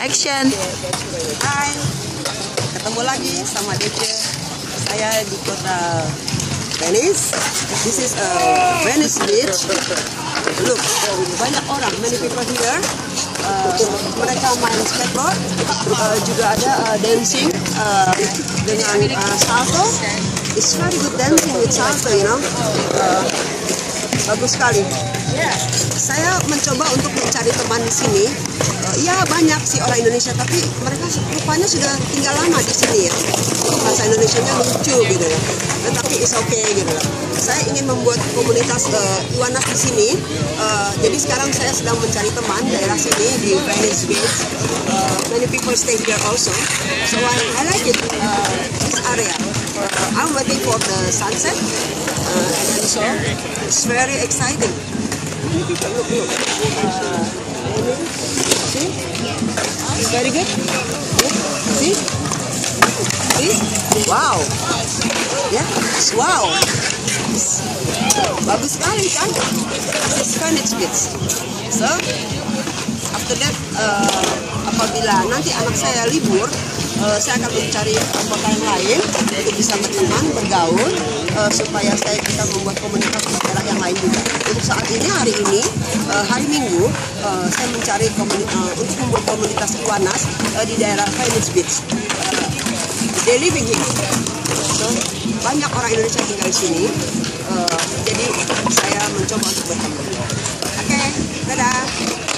Action. Hai, ketemu lagi sama Dece. Saya di kota Venice. This is Venice Beach. Look, banyak orang, many people here. Mereka main skateboard, juga ada dancing dengan salto. It's very good dancing with salto, you know. Bagus sekali. Saya mencoba untuk mencari teman di sini. Ya banyak sih orang Indonesia, tapi mereka rupanya sudah tinggal lama di sini ya. Bahasa Indonesianya lucu gitu ya. Tetapi it's okay gitu lah. Saya ingin membuat komunitas Iwanas di sini. Jadi sekarang saya sedang mencari teman daerah sini di Venice Beach. Many people stay here also. So I like it, this area. I'm waiting for the sunset, and then so it's very exciting. Many people look. See? It's very good. See? See? Wow. Yeah. Wow. Bagus sekali kan? This is Venice Beach. So after that, apabila nanti anak saya libur, saya akan mencari kota yang lain untuk bisa berteman, bergaul, supaya saya bisa membuat komunitas di daerah yang lain juga. Untuk saat ini, hari Minggu, saya mencari untuk membuat komunitas Iwanas di daerah Venice Beach. They living here. So, banyak orang Indonesia tinggal di sini. Jadi saya mencoba untuk bertemu. Oke, dadah.